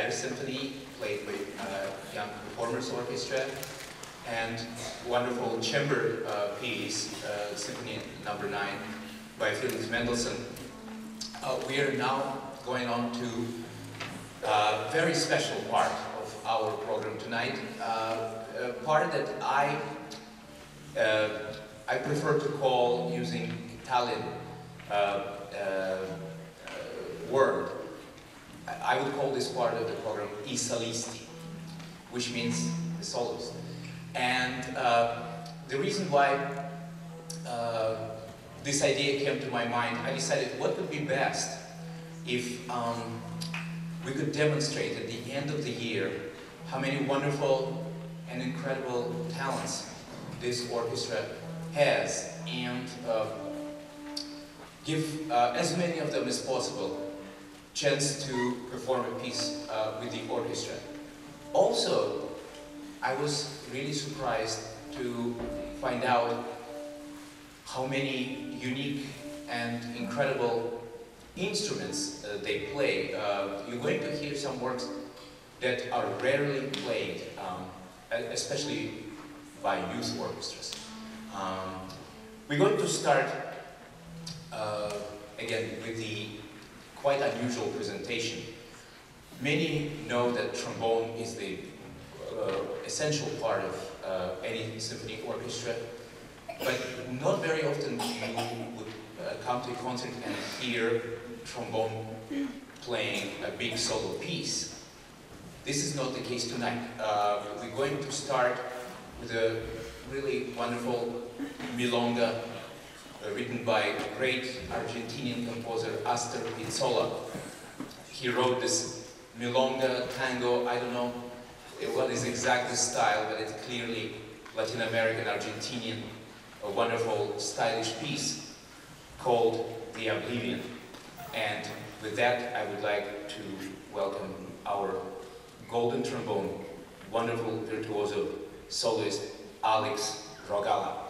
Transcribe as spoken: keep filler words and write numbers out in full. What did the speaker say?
DYRO Symphony, played by uh, Young Performers Orchestra, and wonderful chamber uh, piece, uh, Symphony Number Nine, by Felix Mendelssohn. Uh, we are now going on to a very special part of our program tonight, uh, a part that I uh, I prefer to call, using Italian uh, uh, word, I would call this part of the program I Solisti, which means the soloist. And uh, the reason why uh, this idea came to my mind, I decided what would be best if um, we could demonstrate at the end of the year how many wonderful and incredible talents this orchestra has, and uh, give uh, as many of them as possible chance to perform a piece uh, with the orchestra. Also, I was really surprised to find out how many unique and incredible instruments uh, they play. Uh, you're going to hear some works that are rarely played, um, especially by youth orchestras. Um, we're going to start uh, again with the quite unusual presentation. Many know that trombone is the uh, essential part of uh, any symphony orchestra, but not very often you would uh, come to a concert and hear trombone playing a big solo piece. This is not the case tonight. Uh, we're going to start with a really wonderful milonga uh, written by great Argentinian composer Astor Piazzolla. He wrote this milonga, tango, I don't know what is exact the style, but it's clearly Latin American, Argentinian, a wonderful, stylish piece called The Oblivion. And with that, I would like to welcome our golden trombone, wonderful virtuoso soloist, Alex Rogala.